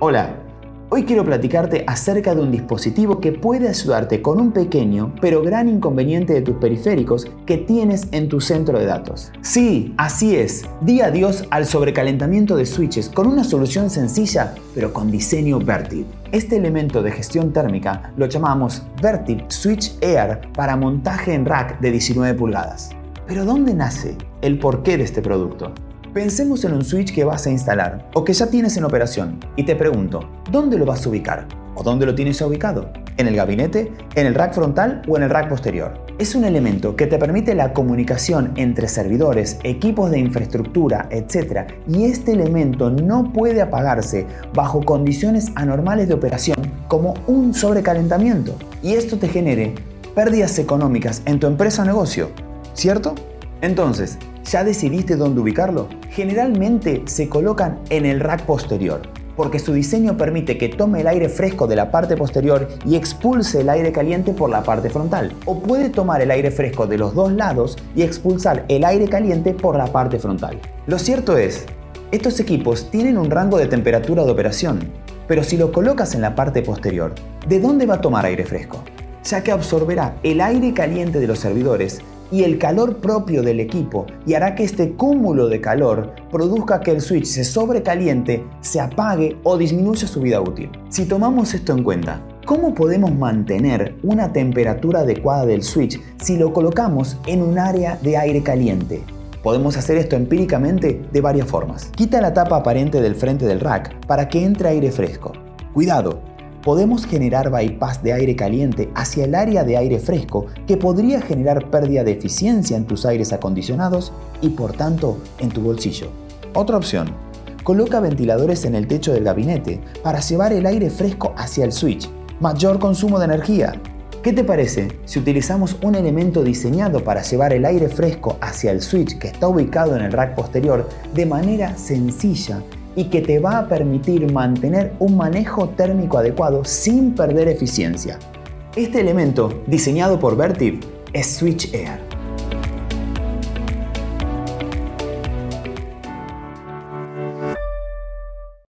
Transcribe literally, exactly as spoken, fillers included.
Hola, hoy quiero platicarte acerca de un dispositivo que puede ayudarte con un pequeño pero gran inconveniente de tus periféricos que tienes en tu centro de datos. Sí, así es, di adiós al sobrecalentamiento de switches con una solución sencilla pero con diseño Vertiv. Este elemento de gestión térmica lo llamamos Vertiv Switch Air para montaje en rack de diecinueve pulgadas. Pero ¿dónde nace el porqué de este producto? Pensemos en un switch que vas a instalar o que ya tienes en operación y te pregunto, ¿dónde lo vas a ubicar? ¿O dónde lo tienes ya ubicado? ¿En el gabinete? ¿En el rack frontal o en el rack posterior? Es un elemento que te permite la comunicación entre servidores, equipos de infraestructura, etcétera, y este elemento no puede apagarse bajo condiciones anormales de operación como un sobrecalentamiento y esto te genere pérdidas económicas en tu empresa o negocio, ¿cierto? Entonces, ¿ya decidiste dónde ubicarlo? Generalmente se colocan en el rack posterior, porque su diseño permite que tome el aire fresco de la parte posterior y expulse el aire caliente por la parte frontal. O puede tomar el aire fresco de los dos lados y expulsar el aire caliente por la parte frontal. Lo cierto es, estos equipos tienen un rango de temperatura de operación, pero si lo colocas en la parte posterior, ¿de dónde va a tomar aire fresco? Ya que absorberá el aire caliente de los servidores y el calor propio del equipo y hará que este cúmulo de calor produzca que el switch se sobrecaliente, se apague o disminuya su vida útil. Si tomamos esto en cuenta, ¿cómo podemos mantener una temperatura adecuada del switch si lo colocamos en un área de aire caliente? Podemos hacer esto empíricamente de varias formas. Quita la tapa aparente del frente del rack para que entre aire fresco. Cuidado, podemos generar bypass de aire caliente hacia el área de aire fresco que podría generar pérdida de eficiencia en tus aires acondicionados y por tanto en tu bolsillo. Otra opción, coloca ventiladores en el techo del gabinete para llevar el aire fresco hacia el switch. Mayor consumo de energía. ¿Qué te parece si utilizamos un elemento diseñado para llevar el aire fresco hacia el switch que está ubicado en el rack posterior de manera sencilla y que te va a permitir mantener un manejo térmico adecuado sin perder eficiencia? Este elemento, diseñado por Vertiv, es Switch Air.